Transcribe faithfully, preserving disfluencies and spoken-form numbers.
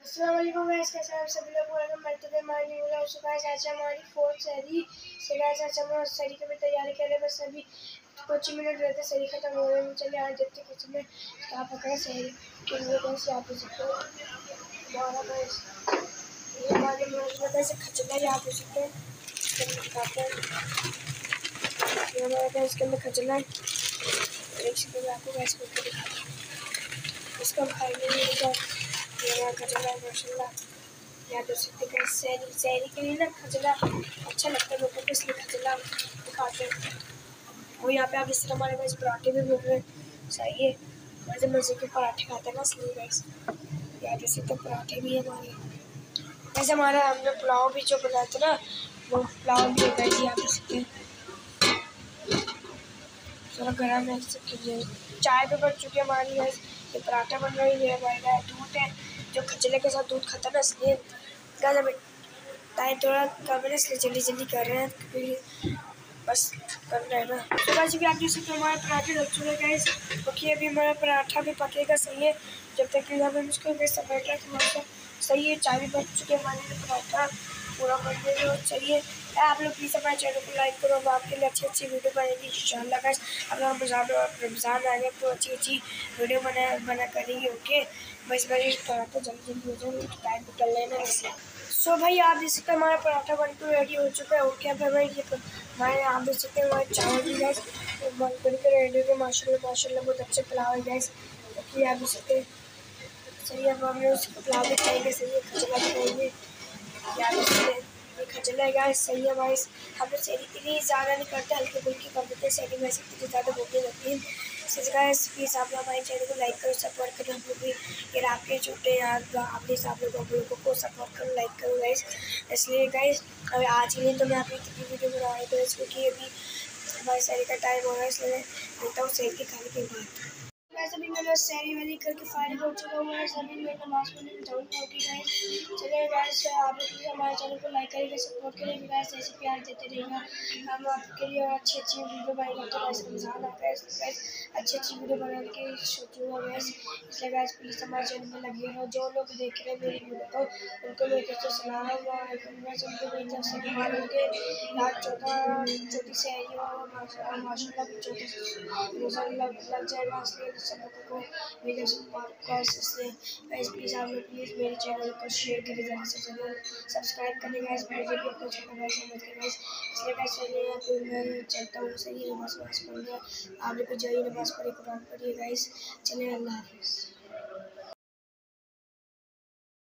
अस्सलाम वालेकुम गाइस, कैसे हैं आप सभी लोग। Welcome back to the my new vlog. So guys आज हमारी फोर्थ शहरी से गाइस आज हम शहरी की भी तैयारी कर रहे हैं। बस अभी कुछ ही मिनट रहते शहरी खत्म हो रहे हैं। चलिए आज देखते हैं किचन में क्या पका है शहरी के लिए। गाइस यहाँ पे सकते हैं हमारा गाइस ये हमारे मुझे में कैसे खचला यहाँ पे सकते हैं। इसके अंदर दिखाते हैं ये हमारा गाइस इसके अंदर खचला है। एक सेकंड आपको गैस करके दिखाते हैं। इसको हम खाएंगे नहीं तो ये हमारा खचला है माशाल्लाह। या तो सकते शहरी शहरी के लिए ना खजला अच्छा लगता है लोगों को, इसलिए खजला खाते हैं। और यहाँ पे आप इस तरह हमारे पास पराठे भी मिल रहे हैं। सही है, मज़े मज़े के पराठे खाते हैं ना, इसलिए गाइस यहाँ जैसे तो पराठे भी है हमारे। वैसे हमारा हमने पुलाव भी जो बनाया था ना वो पुलाव भी होता है। आप सकते हैं थोड़ा गर्म है सकते। चाय भी बन चुकी है हमारी गैस। ये पराठा बन रही है हमारे गाय। दूध है जो खजले के साथ दूध खाता है ना, इसलिए गाइस अभी टाइम थोड़ा कम है इसलिए जल्दी जल्दी कर रहे हैं क्योंकि बस करना है ना। तो गाइस भी आप जैसे हमारे पराठे रख चुके हैं गाइस, क्योंकि अभी हमारा पराठा भी पकेगा। सही है, जब तक कि हम इसको समेट रहे थोड़ा सही है। चाय भी बन चुके हैं हमारे पराठा पूरा बनने में चाहिए। आप लोग प्लीज़ हमारे चैनल को लाइक करो। हम आपके लिए अच्छी अच्छी वीडियो बनाएंगे इंशाल्लाह गाइस। अब हम रमज़ान रमज़ान आ गए तो अच्छी अच्छी वीडियो बना बना करेंगे। ओके बस भाई पराठा जल्दी जल्दी हो जाए, टाइम निकल लेना इसलिए। सो so, भाई आप देख सकते हैं हमारा पराठा बनकर रेडी हो चुका है। ओके अब हमारे ये हमारे आप देख सकते हैं हमारे चावल भी गैस बन करके रेडी हो गए। माशाल्लाह माशाल्लाह बहुत अच्छे पुलाव है गैस। ओके आप देख सकते हैं सही है। अब हम लोग उसको पुलाव भी खाएंगे। सही है, खजला भी खाएंगे। क्या देख सकते हैं ये खजला है गैस। सही है भाई, हम लोग शहरी के लिए ज़्यादा नहीं करते, हल्के फुल्के कर देते हैं। शहरी में सकते हैं ज़्यादा भूखी लगती है। सच गाइस प्लीज़ आप लोग हमारे चैनल को लाइक करो, सपोर्ट करो। हम लोग भी ये आपके छोटे यार आप प्लीज़ आप लोग हम लोगों को सपोर्ट करो, लाइक करो गाइस। इसलिए गाइस अभी आज ही नहीं तो मैं आपकी कितनी वीडियो बना रही हूँ क्योंकि अभी हमारे शहरी का टाइम हो रहा है, इसलिए मिलता हूँ शहरी के खाने के बाद। वैसे अभी मैंने शहरी वाली करके फाइनल हो चुका हुआ है। सभी मैं नमाज पढ़ने में जाऊँगा। ओके गाइस चलिए गाइस आप लोग हमारे चैनल को लाइक करिएगा, सपोर्ट करिएगा गाइस, ऐसे प्यार देते रहिएगा। हम आपके लिए अच्छी अच्छी वीडियो बनाएंगे। तो गाइस रमज़ान आ गया गाइस, अच्छी अच्छी वीडियो बनाने के सोचूंगा गाइस। इसलिए गाइस प्लीज़ हमारे चैनल पर लगिए रहो। जो लोग देख रहे हैं मेरी वीडियो को उनको मेरी तरफ से सलाम वालेकुम गाइस। उनको मेरी तरफ से बीमार होंगे यार चौथा चौथी शहरी हो माशाल्लाह भी चौथा रोज़ा लग लग जाएगा। इसलिए सब लोगों को मेरे से गाइस प्लीज़ आप लोग प्लीज़ मेरे चैनल को शेयर करें, ज़्यादा से ज़्यादा सब्सक्राइब करें गाइस। मुझे भी अपना छोटा भाई समझ के गाइस। इसलिए गाइस मैं चलता हूँ। सही है, नमाज़ वमाज़ पढ़ लिया आप लोग को जाइए, नमाज़ पढ़िए, कुरान पढ़िए गाइस। चलिए अल्लाह हाफ़िज़।